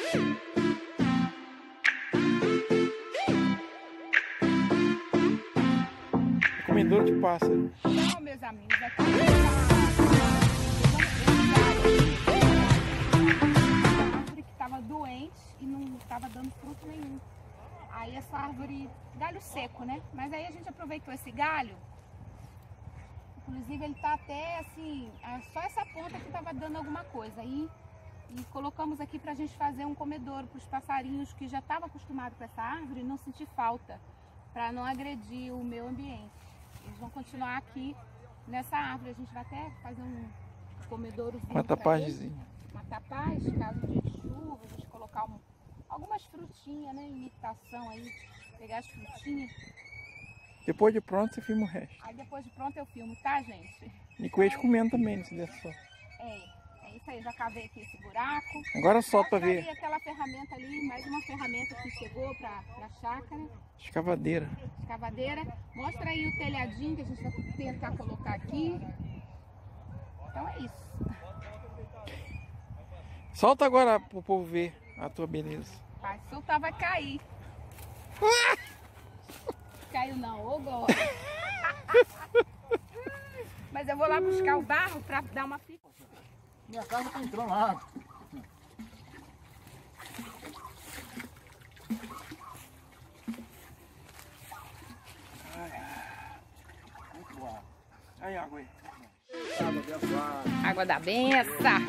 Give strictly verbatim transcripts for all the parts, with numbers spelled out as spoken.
Comedor de pássaro. Não, meus amigos, aqui a árvore que estava doente e não estava dando fruto nenhum. Aí essa árvore, galho seco, né? Mas aí a gente aproveitou esse galho. Inclusive ele tá até assim, só essa ponta que estava dando alguma coisa. Aí e colocamos aqui para a gente fazer um comedouro para os passarinhos que já estavam acostumados com essa árvore e não sentir falta, para não agredir o meio ambiente. Eles vão continuar aqui nessa árvore. A gente vai até fazer um comedourozinho. Uma tapagemzinha. Uma tapagem, caso de chuva, a gente colocar um, algumas frutinhas, né? Imitação aí, pegar as frutinhas. Depois de pronto você filma o resto. Aí depois de pronto eu filmo, tá, gente? E com eles comendo também, se der só. É, é isso aí, já cavei aqui esse buraco. Agora solta pra ver. Ali aquela ferramenta ali, mais uma ferramenta que chegou pra, pra chácara. Escavadeira. Escavadeira. Mostra aí o telhadinho que a gente vai tentar colocar aqui. Então é isso. Solta agora pro povo ver a tua beleza. Vai soltar, vai cair. Caiu não, ô agora. Mas eu vou lá buscar o barro pra dar uma fica. Minha casa tá entrando água. Muito boa. Aí, água aí. Água da benção.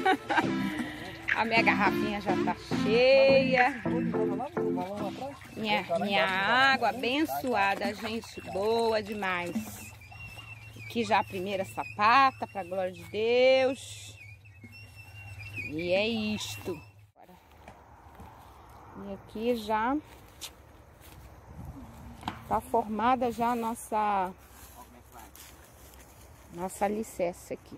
A minha garrafinha já tá cheia. Minha, minha água abençoada, gente boa demais. Aqui já a primeira sapata, para a glória de Deus. E é isto. E aqui já tá formada já a nossa nossa alicerce aqui.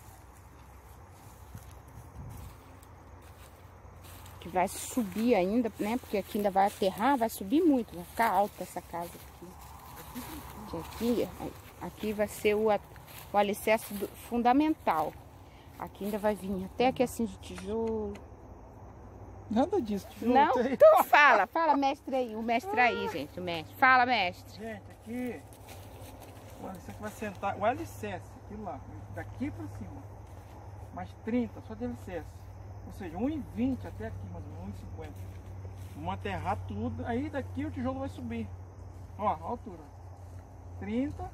Que vai subir ainda, né? Porque aqui ainda vai aterrar, vai subir muito, vai ficar alta essa casa aqui. Aqui, aqui vai ser o, o alicerce do, fundamental. Aqui ainda vai vir até aqui assim de tijolo. Nada disso, tijolo. Não? Então fala, fala mestre aí, o mestre aí, gente, o mestre. Fala, mestre. Gente, aqui, o alicerce vai sentar, o alicerce, aquilo lá, daqui pra cima, mais trinta, só de alicerce. Ou seja, um e vinte até aqui, mais ou menos, um e cinquenta. Vamos aterrar tudo, aí daqui o tijolo vai subir. Ó, a altura. trinta.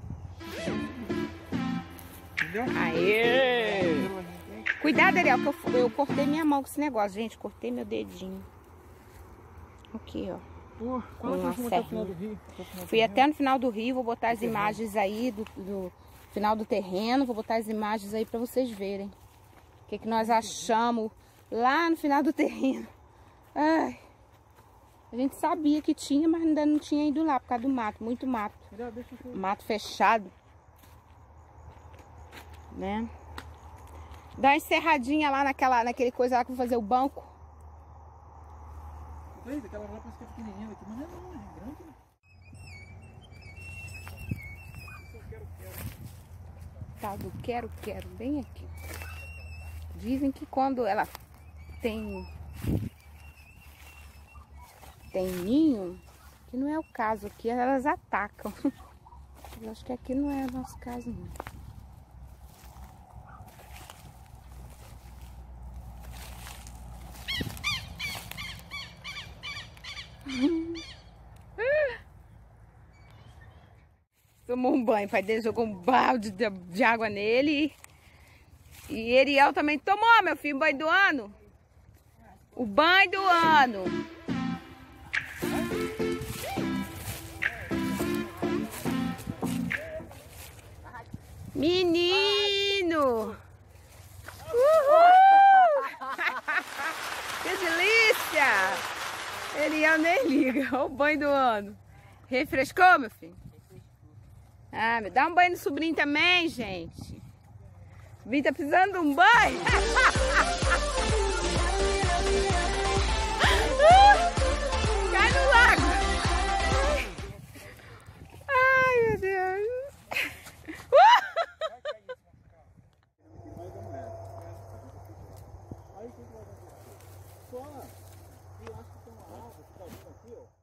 Entendeu? Aê! Cuidado, Ariel, que eu, eu cortei minha mão com esse negócio, gente. Cortei meu dedinho. Aqui, ó. Pô, quando uma nós fomos até o final do rio? Até o final do Fui rio? até no final do rio, vou botar as imagens aí do, do final do terreno. Vou botar as imagens aí pra vocês verem. O que, que nós achamos lá no final do terreno. Ai, a gente sabia que tinha, mas ainda não tinha ido lá por causa do mato, muito mato. Mato fechado. Né? Dá uma encerradinha lá naquela, naquele coisa lá que eu vou fazer o banco. Eita, aquela lá parece que é pequenininha aqui, mas não é não, é grande, né? Tal do quero, quero, bem aqui. Dizem que quando ela tem tem ninho, que não é o caso aqui, elas atacam. Eu acho que aqui não é o nosso caso, não. Tomou um banho, o pai dele jogou um balde de, de água nele. E Ariel também tomou, meu filho, o banho do ano. O banho do ano. Menino! Uhul! Que delícia! Ariel nem liga. Olha o banho do ano. Refrescou, meu filho? Ah, me dá um banho no sobrinho também, gente. O sobrinho tá precisando de um banho. Cai no lago. Ai, meu Deus. lá. E acho que tem uma água que tá vindo aqui, ó.